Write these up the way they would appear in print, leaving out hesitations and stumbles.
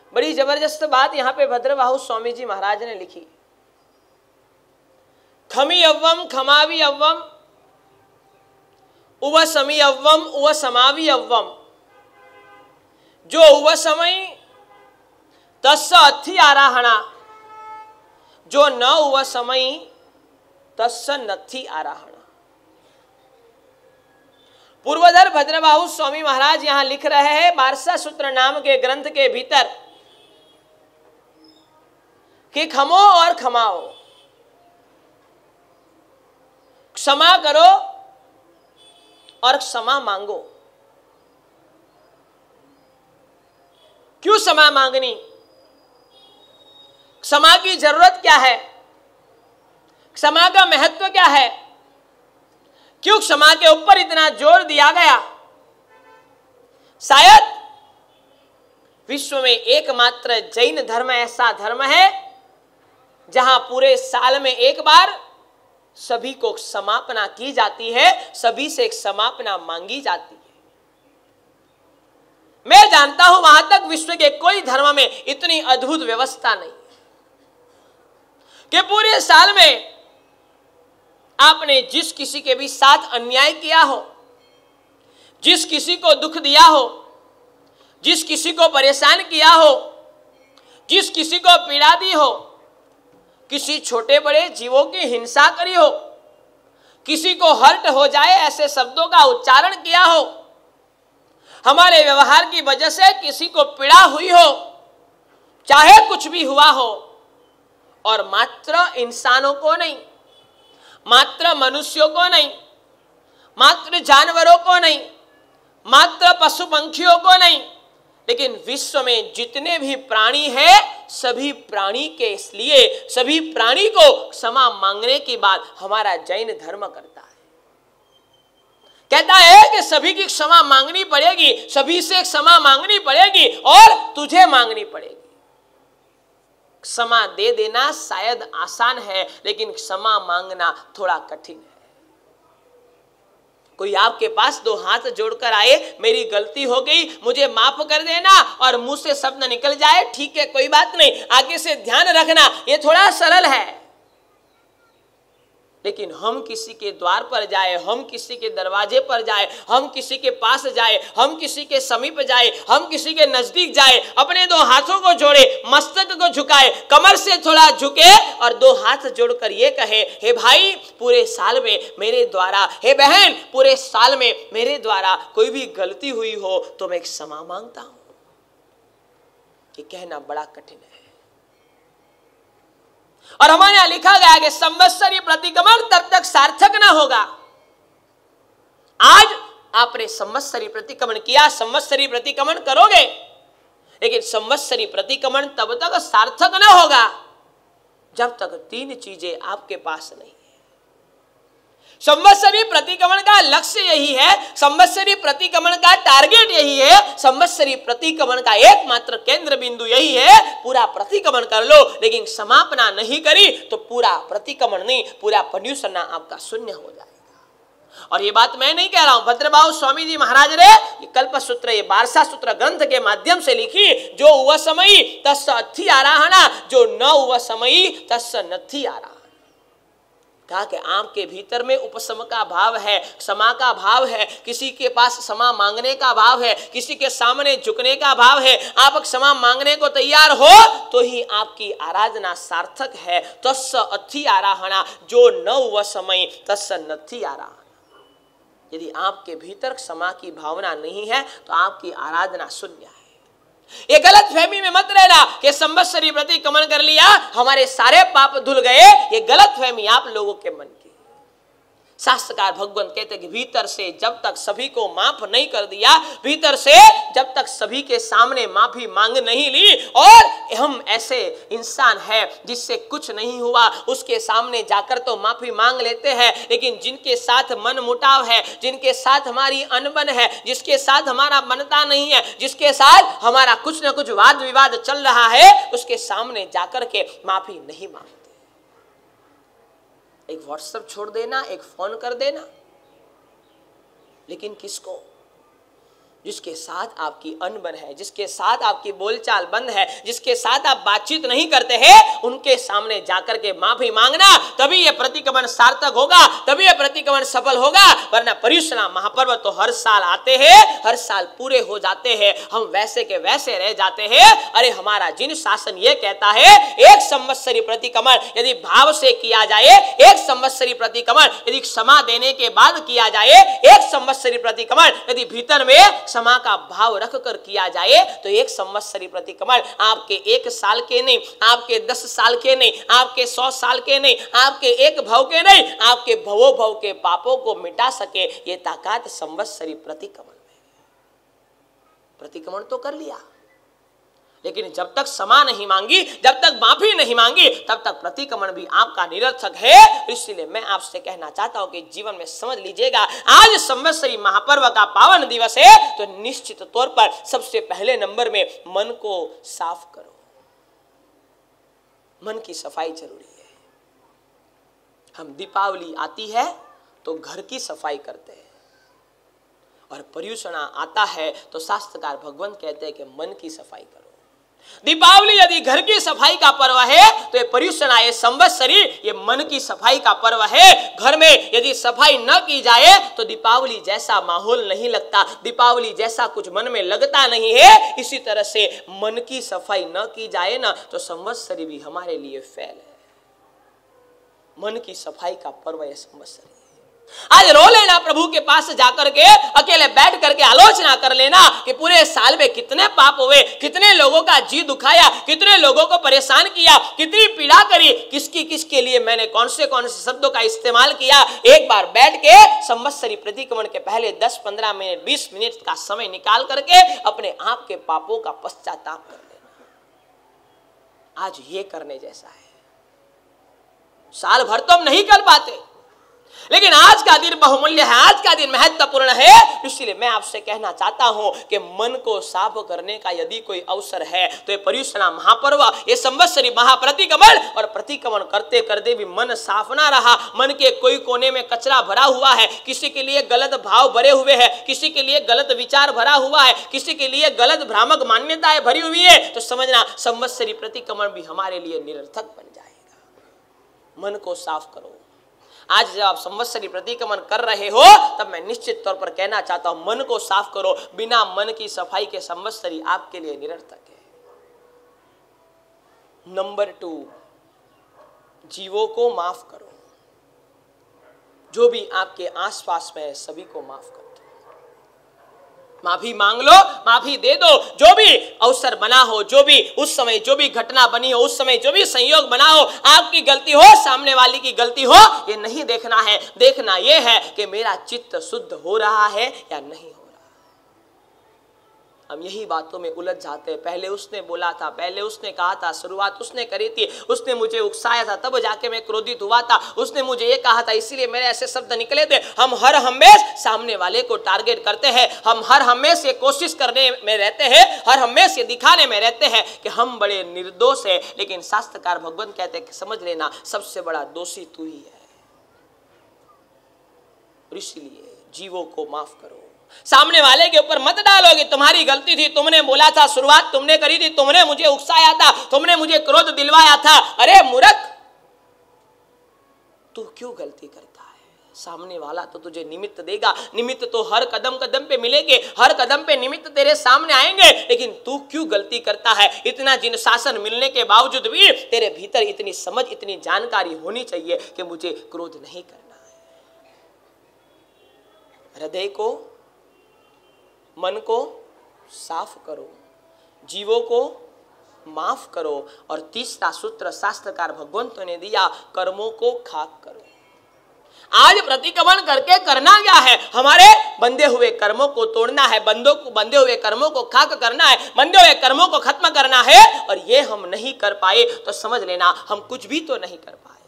बड़ी जबरदस्त बात यहां पे भद्रबाहु स्वामी जी महाराज ने लिखी। खमी अव्वम खमावी अव्वम उव समी अव्वम उव समावी अव्वम जो उव समय तस्स अथि आराहणा जो न उव समय तस्स नथि आराहणा। पूर्वधर भद्रबाहु स्वामी महाराज यहां लिख रहे हैं बारसा सूत्र नाम के ग्रंथ के भीतर कि खमो और खमाओ, क्षमा करो और क्षमा मांगो। क्यों क्षमा मांगनी, क्षमा की जरूरत क्या है, क्षमा का महत्व क्या है, क्यों क्षमा के ऊपर इतना जोर दिया गया? शायद विश्व में एकमात्र जैन धर्म ऐसा धर्म है जहां पूरे साल में एक बार सभी को समापना की जाती है, सभी से एक समापना मांगी जाती है। मैं जानता हूं वहां तक विश्व के कोई धर्म में इतनी अद्भुत व्यवस्था नहीं कि पूरे साल में आपने जिस किसी के भी साथ अन्याय किया हो, जिस किसी को दुख दिया हो, जिस किसी को परेशान किया हो, जिस किसी को पीड़ा दी हो, किसी छोटे बड़े जीवों की हिंसा करी हो, किसी को हर्ट हो जाए ऐसे शब्दों का उच्चारण किया हो, हमारे व्यवहार की वजह से किसी को पीड़ा हुई हो, चाहे कुछ भी हुआ हो, और मात्र इंसानों को नहीं, मात्र मनुष्यों को नहीं, मात्र जानवरों को नहीं, मात्र पशु पंखियों को नहीं, लेकिन विश्व में जितने भी प्राणी हैं सभी प्राणी के इसलिए सभी प्राणी को क्षमा मांगने की बात हमारा जैन धर्म करता है। कहता है कि सभी की क्षमा मांगनी पड़ेगी, सभी से क्षमा मांगनी पड़ेगी और तुझे मांगनी पड़ेगी। क्षमा दे देना शायद आसान है, लेकिन क्षमा मांगना थोड़ा कठिन है। कोई आपके पास दो हाथ जोड़कर आए, मेरी गलती हो गई, मुझे माफ कर देना, और मुंह से शब्द निकल जाए, ठीक है कोई बात नहीं, आगे से ध्यान रखना, ये थोड़ा सरल है। लेकिन हम किसी के द्वार पर जाए, हम किसी के दरवाजे पर जाए, हम किसी के पास जाए, हम किसी के समीप जाए, हम किसी के नजदीक जाए, अपने दो हाथों को जोड़े, मस्तक को झुकाए, कमर से थोड़ा झुके और दो हाथ जोड़कर ये कहे, हे भाई पूरे साल में मेरे द्वारा, हे बहन पूरे साल में मेरे द्वारा कोई भी गलती हुई हो तो मैं क्षमा मांगता हूं। ये कहना बड़ा कठिन है। और हमारे यहां लिखा गया कि संवत्सरी प्रतिक्रमण तब तक सार्थक ना होगा। आज आपने संवत्सरी प्रतिक्रमण किया, संवत्सरी प्रतिक्रमण करोगे, लेकिन संवत्सरी प्रतिक्रमण तब तक सार्थक ना होगा जब तक तीन चीजें आपके पास नहीं है। संवत्सरी प्रतिक्रमण का लक्ष्य यही है, संवत्सरी प्रतिक्रमण का टारगेट यही है, संवत्सरी प्रतिक्रमण का एकमात्र केंद्र बिंदु यही है, पूरा प्रतिक्रमण कर लो, लेकिन समापना नहीं करी तो पूरा प्रतिक्रमण नहीं, पूरा पर्यूषणा आपका शून्य हो जाएगा। और ये बात मैं नहीं कह रहा हूं, भद्रबाहु स्वामी जी महाराज ने ये कल्प सूत्र, ये बारसा सूत्र ग्रंथ के माध्यम से लिखी। जो उव समयी तस्स अथि आराहणा, जो न उव समयी तस्स नथि आराहणा। कहा कि आपके भीतर में उपशम का भाव है, क्षमा का भाव है, किसी के पास क्षमा मांगने का भाव है, किसी के सामने झुकने का भाव है, आप क्षमा मांगने को तैयार हो तो ही आपकी आराधना सार्थक है। तस्स अथि आराहणा, जो न उव समय तस्स नथि आराहणा। यदि आपके भीतर क्षमा की भावना नहीं है तो आपकी आराधना शून्य है। ये गलत फहमी में मत रहना कि संवत्सरी प्रतिक्रमण कर लिया हमारे सारे पाप धुल गए, ये गलत फहमी आप लोगों के मन की। शास्त्रकार भगवान कहते हैं कि भीतर से जब तक सभी को माफ नहीं कर दिया, भीतर से जब तक सभी के सामने माफी मांग नहीं ली, और हम ऐसे इंसान हैं जिससे कुछ नहीं हुआ, उसके सामने जाकर तो माफी मांग लेते हैं, लेकिन जिनके साथ मन मुटाव है, जिनके साथ हमारी अनबन है, जिसके साथ हमारा बनता नहीं है, जिसके साथ हमारा कुछ न कुछ वाद विवाद चल रहा है, उसके सामने जाकर के माफी नहीं मांगते। एक व्हाट्सएप छोड़ देना, एक फोन कर देना, लेकिन किसको? जिसके साथ आपकी अनबन है, जिसके साथ आपकी बोलचाल बंद है, जिसके साथ आप बातचीत नहीं करते हैं, उनके सामने जाकर के माफी मांगना, तभी यह प्रतिक्रमण सार्थक होगा, तभी यह प्रतिक्रमण सफल होगा। वरना पर्युषण महापर्व तो हर साल आते हैं, हर साल पूरे हो जाते हैं, हम वैसे के वैसे रह जाते हैं। अरे हमारा जिन शासन ये कहता है एक संवत्सरी प्रतिक्रमण यदि भाव से किया जाए, एक संवत्सरी प्रतिक्रमण यदि क्षमा देने के बाद किया जाए, एक संवत्सरी प्रतिक्रमण यदि भीतर में क्षमा का भाव रख कर किया जाए, तो एक संवत्सरी प्रतिक्रमण आपके 1 साल के नहीं, आपके 10 साल के नहीं, आपके 100 साल के नहीं, आपके 1 भव के नहीं, आपके भवो भव के पापों को मिटा सके, ये ताकत संवत्सरी प्रतिक्रमण में। प्रतिक्रमण तो कर लिया, लेकिन जब तक क्षमा नहीं मांगी, जब तक माफी नहीं मांगी, तब तक प्रतिक्रमण भी आपका निरर्थक है। इसलिए मैं आपसे कहना चाहता हूं कि जीवन में समझ लीजिएगा, आज संवत्सरी महापर्व का पावन दिवस है, तो निश्चित तौर पर सबसे पहले नंबर में मन को साफ करो। मन की सफाई जरूरी है। हम दीपावली आती है तो घर की सफाई करते हैं, और पर्युषण आता है तो शास्त्रकार भगवान कहते हैं कि मन की सफाई करो। दीपावली यदि घर की सफाई का पर्व है, तो ये पर्युषण ये संवत्सरी ये मन की सफाई का पर्व है। घर में यदि सफाई न की जाए तो दीपावली जैसा माहौल नहीं लगता, दीपावली जैसा कुछ मन में लगता नहीं है। इसी तरह से मन की सफाई न की जाए ना, तो संवत्सरी भी हमारे लिए फेल है। मन की सफाई का पर्व है संवत्सरी। आज रो लेना, प्रभु के पास जाकर के अकेले बैठ करके आलोचना कर लेना कि पूरे साल में कितने पाप हुए, कितने लोगों का जी दुखाया, कितने लोगों को परेशान किया, कितनी पीड़ा करी, किसके लिए मैंने कौन से शब्दों का इस्तेमाल किया। एक बार बैठ के संवत्सरी प्रतिक्रमण के पहले 10-15 मिनट 20 मिनट का समय निकाल करके अपने आप के पापों का पश्चाताप कर लेना। आज ये करने जैसा है। साल भर तो हम नहीं कर पाते, लेकिन आज का दिन बहुमूल्य है, आज का दिन महत्वपूर्ण है। इसलिए मैं आपसे कहना चाहता हूं कि मन को साफ करने का यदि कोई अवसर है, तो ये पर्युषण महापर्व, ये संवत्सरी महाप्रतिक्रमण, और प्रतिक्रमण करते करते भी मन साफ ना रहा, मन के कोई कोने में कचरा भरा हुआ है, किसी के लिए गलत भाव भरे हुए हैं, किसी के लिए गलत विचार भरा हुआ है, किसी के लिए गलत भ्रामक मान्यताएं भरी हुई है, तो समझना संवत्सरी प्रतिक्रमण भी हमारे लिए निरर्थक बन जाएगा। मन को साफ करो। आज जब आप संवत्सरी प्रतिक्रमण कर रहे हो, तब मैं निश्चित तौर पर कहना चाहता हूं, मन को साफ करो। बिना मन की सफाई के संवत्सरी आपके लिए निरर्थक है। नंबर 2, जीवों को माफ करो। जो भी आपके आसपास में है सभी को माफ करो। माफी मांग लो, माफी दे दो। जो भी अवसर बना हो, जो भी उस समय जो भी घटना बनी हो, उस समय जो भी संयोग बना हो, आपकी गलती हो, सामने वाले की गलती हो, ये नहीं देखना है। देखना ये है कि मेरा चित्त शुद्ध हो रहा है या नहीं हो रहा। हम यही बातों में उलझ जाते हैं। पहले उसने बोला था, पहले उसने कहा था, शुरुआत उसने करी थी, उसने मुझे उकसाया था, तब जाके मैं क्रोधित हुआ था, उसने मुझे ये कहा था इसलिए मेरे ऐसे शब्द निकले थे। हम हर हमेशा सामने वाले को टारगेट करते हैं, हम हर हमेशा ये कोशिश करने में रहते हैं, हर हमेशा ये दिखाने में रहते हैं कि हम बड़े निर्दोष हैं। लेकिन शास्त्रकार भगवान कहते हैं कि समझ लेना, सबसे बड़ा दोषी तू ही है। इसलिए जीवों को माफ करो। सामने वाले के ऊपर मत डालोगे तुम्हारी गलती थी, तुमने बोला था, शुरुआत तुमने करी थी, तुमने मुझे उकसाया था, तुमने मुझे क्रोध दिलवाया था। अरे मूर्ख, तू क्यों गलती करता है? सामने वाला तो तुझे निमित्त देगा, निमित्त तो हर कदम कदम पे मिलेंगे, हर कदम पे निमित्त तेरे सामने आएंगे, लेकिन तू क्यों गलती करता है? इतना जिन शासन मिलने के बावजूद भी तेरे भीतर इतनी समझ, इतनी जानकारी होनी चाहिए कि मुझे क्रोध नहीं करना है। हृदय को, मन को साफ करो, जीवों को माफ करो, और तीसरा सूत्र शास्त्रकार भगवंतों ने दिया, कर्मों को खाक करो। आज प्रतिक्रमण करके करना क्या है? हमारे बंधे हुए कर्मों को तोड़ना है, बंधे हुए कर्मों को खाक करना है, बंधे हुए कर्मों को खत्म करना है। और ये हम नहीं कर पाए तो समझ लेना हम कुछ भी तो नहीं कर पाए।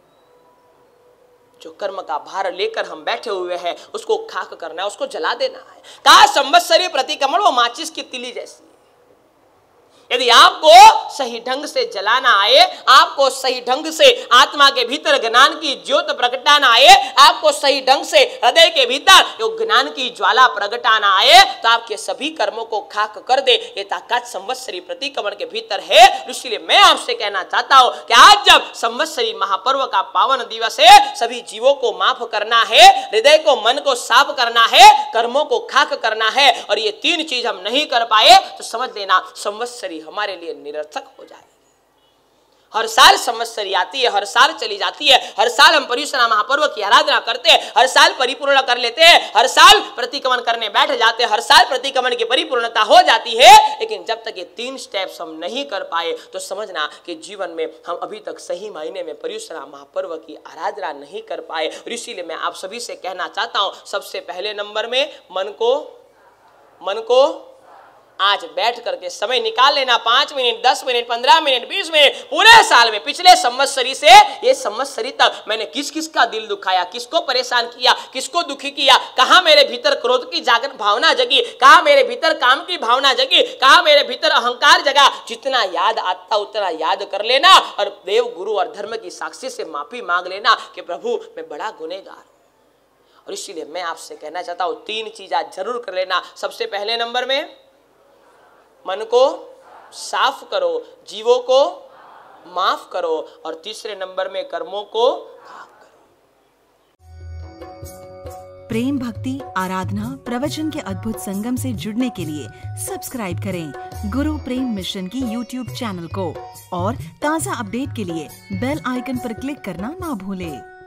जो कर्म का भार लेकर हम बैठे हुए हैं उसको खाक करना है, उसको जला देना है। कहा संवत्सरी प्रतिक्रमण वो माचिस की तिली जैसी, यदि आपको सही ढंग से जलाना आए, आपको सही ढंग से आत्मा के भीतर ज्ञान की ज्योत प्रगटाना आए, आपको सही ढंग से हृदय के भीतर जो ज्ञान की ज्वाला प्रगटाना आए, तो आपके सभी कर्मों को खाक कर दे। ये ताकत संवत्सरी प्रतिक्रमण के भीतर है। इसलिए मैं आपसे कहना चाहता हूं कि आज जब संवत्सरी महापर्व का पावन दिवस है, सभी जीवों को माफ करना है, हृदय को मन को साफ करना है, कर्मों को खाक करना है, और ये तीन चीज हम नहीं कर पाए तो समझ लेना संवत्सरी हमारे लिए निरर्थक हो जाए। हर साल संवत्सरी आती है, हर साल चली जाती है, हर साल हम पर्युषण महापर्व की आराधना करते हैं, हर साल परिपूर्ण कर लेते हैं, हर साल प्रतिक्रमण करने बैठ जाते हैं, हर साल प्रतिक्रमण की परिपूर्णता हो जाती है, लेकिन जब तक ये तीन स्टेप्स हम नहीं कर पाए तो समझना कि जीवन में हम अभी तक सही मायने में पर्युषण महापर्व की आराधना नहीं कर पाए। और इसीलिए मैं आप सभी से कहना चाहता हूं, सबसे पहले नंबर में मन को आज बैठ करके समय निकाल लेना, 5 मिनट, 10 मिनट, 15 मिनट, 20 मिनट, पूरे साल में पिछले संवत्सरी से ये संवत्सरी तक मैंने किस किस का दिल दुखाया, किसको परेशान किया, किसको दुखी किया, कहां मेरे भीतर क्रोध की जागरण भावना जगी, कहां मेरे भीतर काम की भावना जगी, कहां मेरे भीतर अहंकार जगा। जितना याद आता उतना याद कर लेना और देव गुरु और धर्म की साक्षी से माफी मांग लेना कि प्रभु मैं बड़ा गुनहगार। और इसीलिए मैं आपसे कहना चाहता हूं, 3 चीज आज जरूर कर लेना। सबसे पहले नंबर में मन को साफ करो, जीवों को माफ करो, और तीसरे नंबर में कर्मों को खाक करो। प्रेम भक्ति आराधना प्रवचन के अद्भुत संगम से जुड़ने के लिए सब्सक्राइब करें गुरु प्रेम मिशन की YouTube चैनल को, और ताज़ा अपडेट के लिए बेल आइकन पर क्लिक करना ना भूलें।